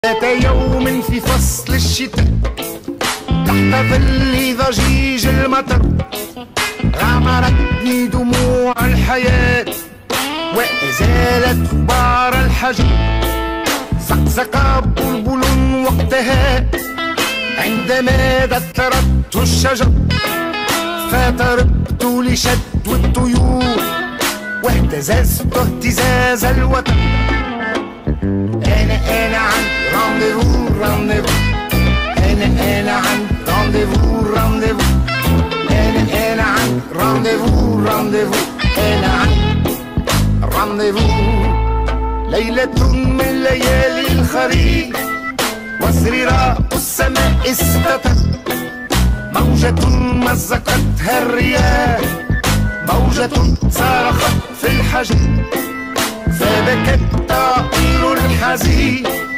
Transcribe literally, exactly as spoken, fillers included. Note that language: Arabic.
ذات يوم في فصل الشتاء تحت ظل ضجيج المطر غمرتني دموع الحياة وأزالت غبار الحجر. زقزق بلبل وقتها عندما دثرته الشجر، فطربت لشدو الطيور واهتززت اهتزاز الوتر. أنا أنا عند رانديفو رانديفو أنا أنا عند رانديفو رانديفو أنا أنا عند رانديفو رانديفو أنا عند رانديفو. ليلة من ليالي الخريف وزريراء السماء استتر، موجة مزقتها الرياح، موجة صرخت في الحجر، فبكت طائر الحزين